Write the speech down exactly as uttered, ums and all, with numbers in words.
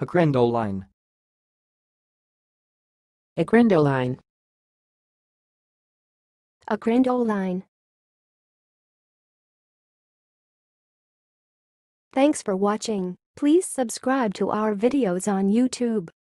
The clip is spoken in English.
Acrindoline. ACRINDOLINE. ACRINDOLINE. Thanks for watching. Please subscribe to our videos on YouTube.